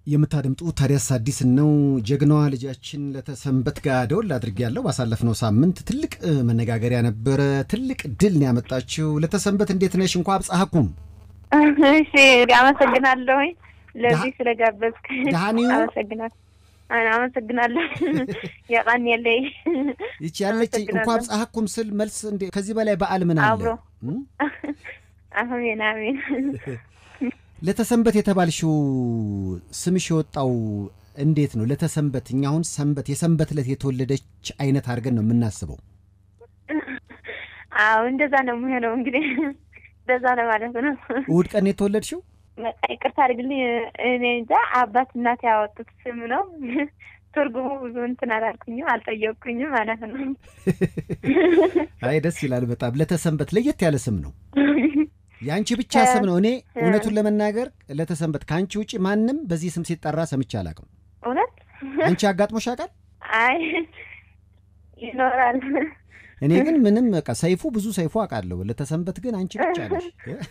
የምታደምጡ ታዲያስ አዲስ ነው ጀግናዋ ልጃችን ለተሰንበት ጋር ደውል አድርጌያለሁ ባሳለፍነው ሳምንት ትልቅ መነጋገሪያ ነበር ትልቅ ድል ነው ያመጣችው ለተሰንበት እንዴት ነሽ እንኳን አብጻሐኩም እሺ አመሰግናለሁ ለዚህ ስለጋበዝክ አመሰግናለሁ ያቃን ያለኝ ይቺ ያለች እንኳን አብጻሐኩም ስል መልስ እንዴ ከዚህ በላይ በዓል ምን አለ አሜን አሜን ለተሰንበት የተባልሽው ስምሽ ወጣው እንዴት ነው ለተሰንበትኛ አሁን ሰንበት የሰንበት ለት የተወለደች አይነት አድርገን ነው የምናስበው አው እንደዛ ነው የሚሆነው እንግዲህ እንደዛ ነው ማለት ነው እሑድ ቀን የተወለድሽው ይቅርታ አድርግልኝ እኔ እንጃ አባት እናት ያወጡት ስም ነው ትርጉሙ ብዙ እንትን አላልኩኝም አልጠየቅኩኝም ማለት ነው አይ ደስ ይላል በጣም ለተሰንበት ለየት ያለ ስም ነው ያንቺ ብቻ ስም ነው እኔ እውነቱን ለመናገር ለተሰንበት ካንቺ ውጪ ማንንም በዚህ ስም ሲጠራ ሰምቼ አላውቅም እውነት አንቺ አጋጥሞሽ ያውቃል አይ ይኖራል እኔ ግን ምንም በቃ ሰይፉ ብዙ ሰይፉ አውቃለሁ ለተሰንበት ግን አንቺ ብቻ ነሽ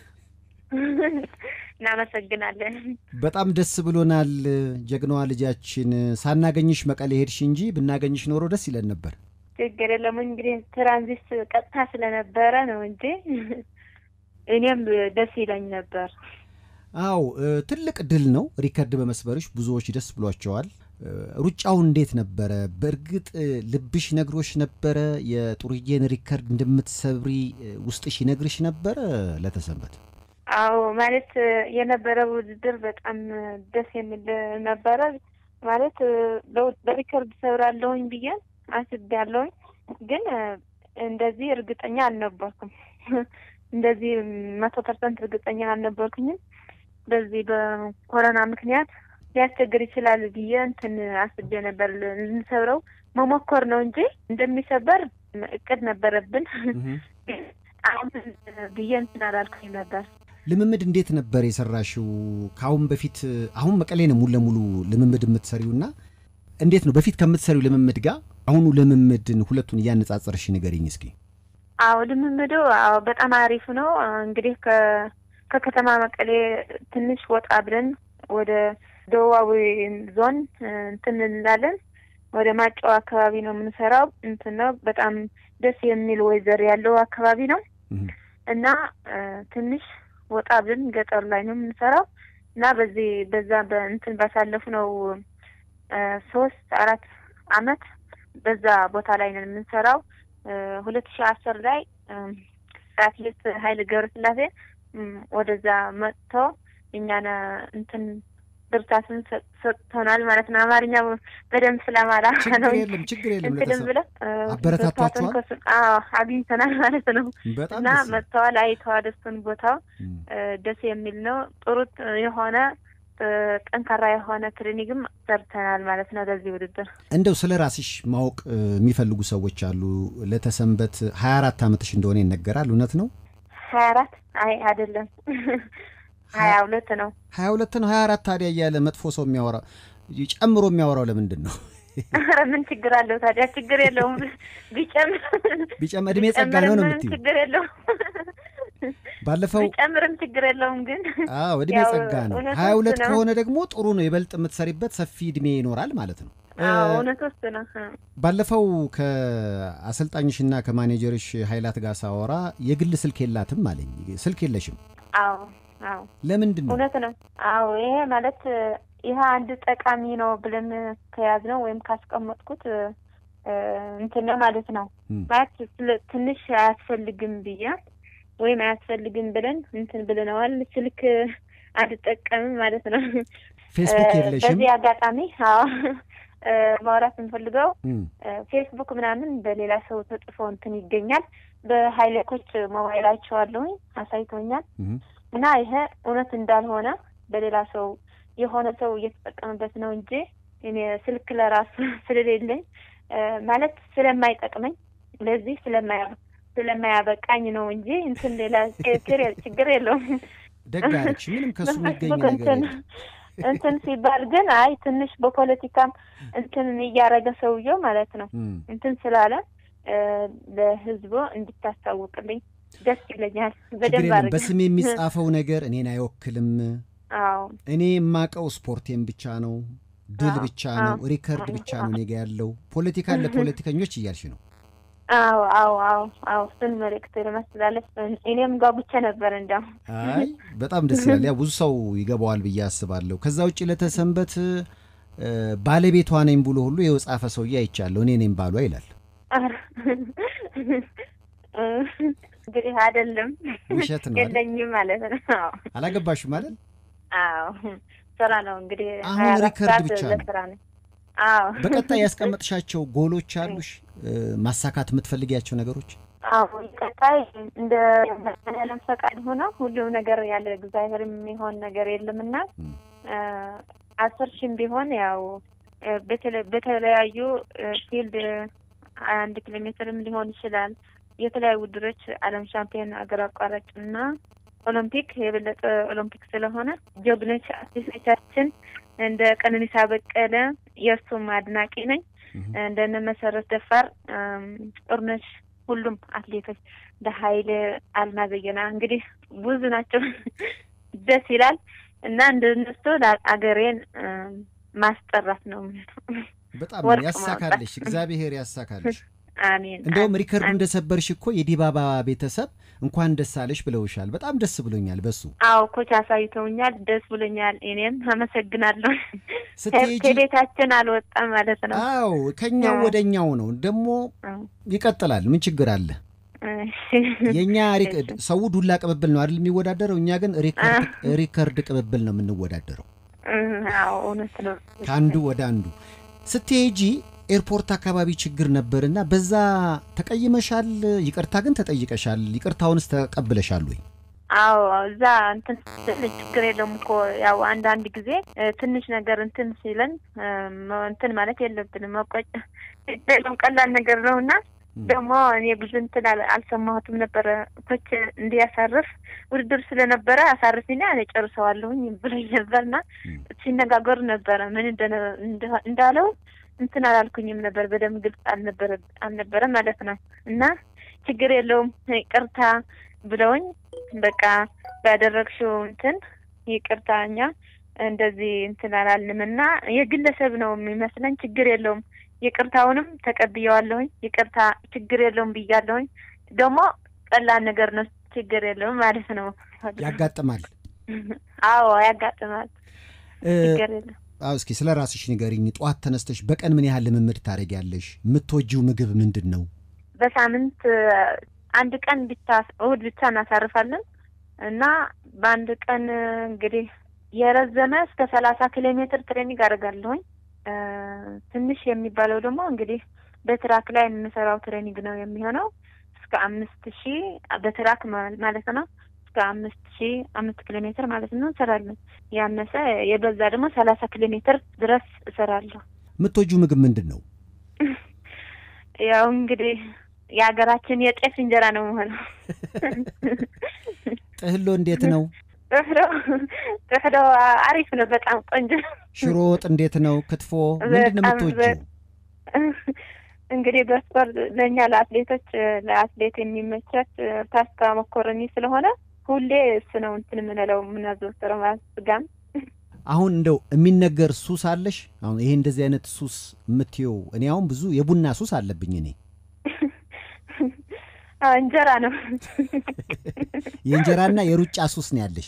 እናመሰግናለን በጣም ደስ ብሎናል ጀግናዋ ልጃችን ሳናገኝሽ መቀሌ ሄድሽ እንጂ ብናገኝሽ ኖሮ ደስ ይለን ነበር ችግር የለም እንግዲህ ትራንዚት ቀጥታ ስለነበረ ነው እንጂ እኔም ደስ ይለኝ ነበር አው ትልቅ ድል ነው ሪከርድ በመስበርሽ ብዙዎች ደስ ብሏቸዋል ሩጫው እንዴት ነበር በርግጥ ልብሽ ነግሮሽ ነበር የጡርዬን ሪከርድ እንደምትሰብሪ ውስጥሽ ይነግርሽ ነበር ለተሰንበት አው ማለት የነበረው ውድድር በጣም ደስ የሚል ነበር ማለት በሪከርድ ሰብራለሁኝ ብዬ አስቤያለሁኝ ግን እንደዚህ እርግጠኛ አልነበርኩም እንደዚህ 100% እርግጠኛ አልነበርኩኝም በዚህ በኮሮና ምክንያት ሊያስቸግር ይችላል ብዬ እንትን አስቤ ነበር ልንሰብረው መሞከር ነው እንጂ እንደሚሰበር እቅድ ነበረብን አሁን ብዬ እንትን አላልኩኝ ነበር ልምምድ እንዴት ነበር የሰራሽው ካሁን በፊት አሁን መቀሌ ነው ሙሉ ለሙሉ ልምምድ የምትሰሪውና እንዴት ነው በፊት ከምትሰሪው ልምምድ ጋር አሁኑ ልምምድን ሁለቱን ያነጻጸርሽ ንገሪኝ እስኪ አው ልምምዱ በጣም አሪፍ ነው እንግዲህ ከከተማ መቀሌ ትንሽ ወጣ ብለን ወደ ደዋዊ ዞን እንላለን ወደ ማጫው አካባቢ ነው የምንሰራው ነው በጣም ደስ የሚል ወይዘር ያለው አካባቢ ነው እና ትንሽ ወጣ ብለን ገጠር ላይ ነው የምንሰራው እና በዛ ባሳለፉ ነው 3-4 አመት በዛ ቦታ ላይ ነው የምንሰራው 2010 ላይ አትሌት ኃይለ ገብረስላሴ ወደዛ መጥቶ እኛና ድርታትን ሰጥተናል ማለት ነው አማርኛ በደንብ ስለማራ ነው ችግር የለም አበረታታችኋል አግኝተናል ማለት ነው እና መጥተዋል አይተዋል እሱን ቦታው ደስ የሚል ነው ጥሩ የሆነ ጠንካራ የሆነ ትሬኒንግም ሰርተናል ማለት ነው ለዚህ ውድድር እንደው ስለራስሽ ማወቅ የሚፈልጉ ሰዎች አሉ ለተሰንበት 24 አመትሽ እንደሆነ ይነገራል እውነት ነው 24 አይ አይደለም 22 ነው 24 ታዲያ ያለ መጥፎ ሰው የሚያወራ ጨምሮ የሚያወራው ለምንድን ነው አረ ምን ችግር አለው ታዲያ ችግር የለውም ቢጨምር እድሜ ጸጋ ነው የምትይው ችግር የለውም ባለፈው ጨምርም ችግር የለውም ግን እድሜ ጸጋ ነው 22 ከሆነ ደግሞ ጥሩ ነው ይበልጥ የምትሰሪበት ሰፊ እድሜ ይኖራል ማለት ነው እውነትስ ነው ባለፈው ከአሰልጣኝሽና ከማኔጀርሽ ኃይላት ጋር ሳወራ የግል ስልክ የላትም አለኝ ስልክ የለሽም አዎ ለምንድን ነው እውነት ነው ይሄ ማለት ይሄ አንድ ጠቃሚ ነው ብለን ከያዝነው ወይም ካስቀመጥኩት እንትን ማለት ነው ማለት ትንሽ አያስፈልግም ብዬ ወይም አያስፈልግም ብለን እንትን ብለናል ስልክ አልጠቀምም ማለት ነው ፌስቡክ የለሽም በዚህ አጋጣሚ ማውራት እንፈልገው ፌስቡክ ምናምን በሌላ ሰው ተጽፎ እንትን ይገኛል በሃይላይቶች ሞባይላቸው አለው አሳይቶኛል እና ይሄ እውነት እንዳልሆነ በሌላ ሰው የሆነ ሰው እየተጠቀመበት ነው እንጂ እኔ ስልክ ለራስ ስለሌለኝ ማለት ስለማይጠቅመኝ ለዚህ ስለማያበቃኝ ነው እንጂ እንትን ሌላ ችግር የለውም ደጋች ምንም ከሱ የሚገኝ ነገር እንትን ሲባል ግን አይ ትንሽ በፖለቲካም እንትን እያረገ ሰውየው ማለት ነው እንትን ስላለ ለህዝቡ እንድታስተዋውቅልኝ ደስ ይለኛል በደንብ አድርገህ በስም የሚጻፈው ነገር እኔን አይወክልም አዎ እኔ የማቀው ስፖርቴን ብቻ ነው ድል ብቻ ነው ሪከርድ ብቻ ነው እኔ ጋር ያለው ፖለቲካ ለፖለቲከኞች እያልሽ ነው አዎ ስን መልእክት ለማስተላለፍ እኔም ጋብቻ ነበር እንደው አይ በጣም ደስ ይላል ያ ብዙ ሰው ይገባዋል ብዬ አስባለሁ ከዛ ውጪ ለተሰንበት ባለቤቷ ነኝ ብሎ ሁሉ የጻፈ ሰውዬ አይቻለሁ እኔ ነኝ ባሏ ይላል እንግዲህ አይደለም ውሸት ነው የለኝም ማለት ነው አላገባሽም ማለት አዎ ስራ ነው እንግዲህ አሁን ሪከርድ ብቻ ነው አዎ በቀጣይ ያስቀመጥሻቸው ጎሎች አሉሽ ማሳካት የምትፈልጊያቸው ነገሮች አዎ ቀጣይ እንደ ያለም ፈቃድ ሆነ ሁሉ ነገር ያለ እግዚአብሔር የሚሆን ነገር የለምና 10,000 ቢሆን ያው በተለያዩ ፊልድ 1 ኪሎ ሜትርም ሊሆን ይችላል የተለያዩ ውድድሮች ዓለም ሻምፒዮን አገር አቋራጭና ኦሎምፒክ የበለጠ ኦሎምፒክ ስለሆነ ጀግኖች አትሌቶቻችን እንደ ቀነኒሳ በቀለ የሱም አድናቂ ነኝ እንደነ መሰረት ደፋር ጦርነሽ ሁሉም አትሌቶች በኃይል አልማዘየና እንግዲህ ብዙ ናቸው ደስ ይላል እና እንደነሱ አገሬን ማስጠራት ነው በጣም ያሳካልሽ እግዚአብሔር ያሳካልሽ አሜን እንደውም ሪከርዱ እንደሰበርሽ እኮ የዲባባ ቤተሰብ እንኳን ደስ አለሽ ብለውሻል በጣም ደስ ብሎኛል በሱ አዎ ኮች አሳይተውኛል ደስ ብሎኛል እኔም አመሰግናለሁ ከቤታችን አልወጣም ማለት ነው አዎ ከኛው ወደኛው ነው ደሞ ይቀጥላል ምን ችግር አለ የኛ ሪከርድ ሰው ዱላ ቅብብል ነው አይደል የሚወዳደረው እኛ ግን ሪከርድ ቅብብል ነው የምንወዳደረው አዎ እውነት ነው ካንዱ ወደ አንዱ ስትሄጂ ኤርፖርት አካባቢ ችግር ነበርና በዛ ተቀይመሻል ይቅርታ ግን ተጠይቀሻል ይቅርታውንስ ተቀብለሻል ወይ አዎ እዛ እንትን ችግር የለም እኮ ያው አንድ ጊዜ ትንሽ ነገር እንትን ሲለን እንትን ማለት የለብንም መቆጭ ቀላል ነገር ነውና ደግሞ እኔ ብዙ እንትን አልሰማሁትም ነበር ኮች እንዲያሳርፍ ውድድር ስለነበረ አሳርፊና እኔ ጨርሰዋለሁኝ ብለኝ ነበርና ሲነጋገር ነበር ምን እንዳለው እንትን አላልኩኝም ነበር በደም ግልጽ አልነበረ ማለት ነው እና ችግር የለውም ይቅርታ ብለውኝ በቃ ባደረግሽው እንትን ይቅርታኛ እንደዚህ እንትን አላልንምና የግለሰብ ነው የሚመስለኝ ችግር የለውም ይቅርታውንም ተቀብያለሁኝ ይቅርታ ችግር የለውም ብያለሁኝ ደግሞ ቀላል ነገር ነው ችግር የለውም ማለት ነው ያጋጥማል አዎ ያጋጥማል ችግር የለውም እስኪ ስለ ራስሽ ንገሪኝ ጧት ተነስተሽ በቀን ምን ያህል ልምምድ ታደርጊያለሽ የምትወጂው ምግብ ምንድነው በሳምንት አንድ ቀን እሑድ ብቻ እናሳርፋለን እና በአንድ ቀን እንግዲህ የረዘመ እስከ 30 ኪሎ ሜትር ትሬኒንግ አደርጋለሁኝ ትንሽ የሚባለው ደግሞ እንግዲህ በትራክ ላይ የምንሰራው ትሬኒንግ ነው የሚሆነው እስከ 5000 በትራክ ማለት ነው እስከ 5 ኪሎ ሜትር ማለት ነው እንሰራለን ያነሰ የበዛ ደግሞ 30 ኪሎ ሜትር ድረስ እሰራለሁ የምትወጂው ምግብ ምንድነው ያው እንግዲህ የሀገራችን የጤፍ እንጀራ ነው ማለት ጥህሎ እንዴት ነው ጥህሎ አሪፍ ነው በጣም ቆንጆ ሽሮ ወጥ እንዴት ነው ክትፎ ምንድነው የምትወጂው እንግዲህ በስፖርት ለኛ ለአትሌት የሚመቻት ፓስታ መኮረኒ ስለሆነ ሁሌ እሱ ነው እንትን ምናዘወትረው ማስጋም አሁን እንደው የሚነገር ሱስ አለሽ አሁን ይሄ እንደዚህ አይነት ሱስ የምትየው እኔ አሁን ብዙ የቡና ሱስ አለብኝ እኔ እንጀራ ነው የእንጀራና የሩጫ ሱስ ነው ያለሽ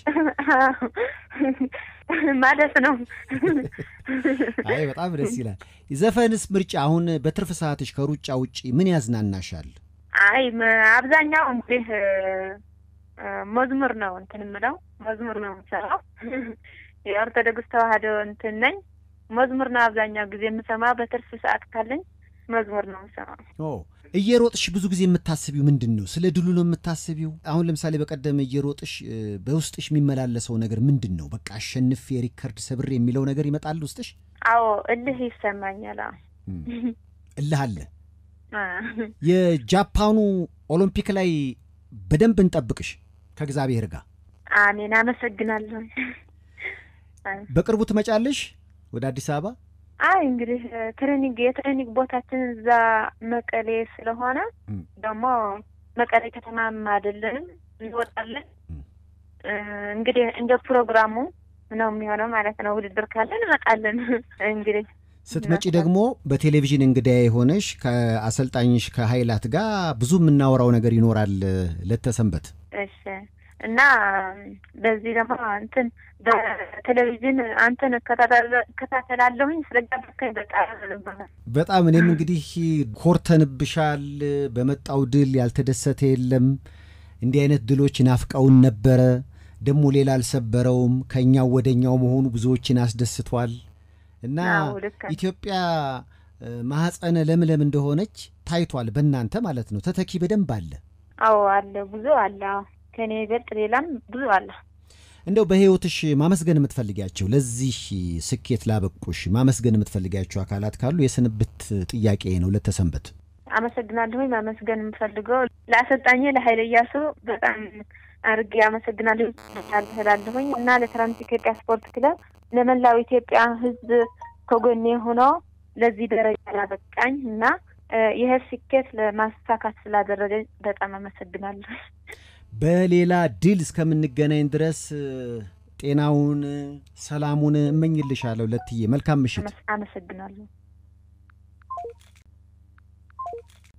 ማለት ነው አይ በጣም ደስ ይላል ዘፈንስ ምርጫ አሁን በትርፍ ሰዓትሽ ከሩጫ ውጪ ምን ያዝናናሻል አይ አብዛኛው እንግዲህ መዝሙር ነው እንትን ምለው መዝሙር ነው የምሰራው የኦርቶዶክስ ተዋህዶ እንትን ነኝ መዝሙር ነው አብዛኛው ጊዜ የምሰማው በትርፍ ሰዓት ካለኝ መዝሙር ነው የምሰማው እየሮጥሽ ብዙ ጊዜ የምታስቢው ምንድነው ስለ ድሉ ነው የምታስቢው አሁን ለምሳሌ በቀደም እየሮጥሽ በውስጥሽ የሚመላለሰው ነገር ምንድነው በቃ አሸንፍ የሪከርድ ሰብር የሚለው ነገር ይመጣል ውስጥሽ አዎ እልህ ይሰማኛል እልህ አለ የጃፓኑ ኦሎምፒክ ላይ በደንብ እንጠብቅሽ ከእግዚአብሔር ጋር አሜን አመሰግናለሁ በቅርቡ ትመጫለሽ ወደ አዲስ አበባ አይ እንግዲህ የትሬኒንግ ቦታችን እዛ መቀሌ ስለሆነ ደግሞ መቀሌ ከተማም አይደለም እንወጣለን እንግዲህ እንደ ፕሮግራሙ ነው የሚሆነው ማለት ነው። ውድድር ካለ እንመጣለን እንግዲህ ስትመጪ ደግሞ በቴሌቪዥን እንግዳ የሆነሽ ከአሰልጣኝሽ ከኃይላት ጋር ብዙ የምናወራው ነገር ይኖራል ለተሰንበት። እሺ እና በዚህ ደግሞ እንትን በቴሌቪዥን አንተን ከታተላለሁኝ ስለጋበዝከኝ በጣም እኔም እንግዲህ ኮርተንብሻል። በመጣው ድል ያልተደሰተ የለም። እንዲህ አይነት ድሎች ናፍቀውን ነበረ። ደግሞ ሌላ አልሰበረውም። ከኛው ወደኛው መሆኑ ብዙዎችን አስደስቷል። እና ኢትዮጵያ ማህፀነ ለምለም እንደሆነች ታይቷል በእናንተ ማለት ነው። ተተኪ በደንብ አለ። አዎ አለ፣ ብዙ አለ። ከኔ ይበልጥ ሌላም ብዙ አለ። እንደው በህይወትሽ ማመስገን የምትፈልጊያቸው ለዚህ ስኬት ላበቁሽ ማመስገን የምትፈልጊያቸው አካላት ካሉ የስንብት ጥያቄ ነው ለተሰንበት። አመሰግናለሁ። ማመስገን የምፈልገው ለአሰልጣኝ ለኃይለ ኢያሱ በጣም አርጌ አመሰግናለሁ ታላለሁኝ እና ለትራንስ ኢትዮጵያ ስፖርት ክለብ ለመላው ኢትዮጵያ ህዝብ ከጎኔ ሆኖ ለዚህ ደረጃ ያበቃኝ እና ይሄ ስኬት ለማሳካት ስላደረገኝ በጣም አመሰግናለሁ። በሌላ ድል እስከምንገናኝ ድረስ ጤናውን ሰላሙን እመኝልሻለሁ ለትዬ። መልካም ምሽት። አመሰግናለሁ።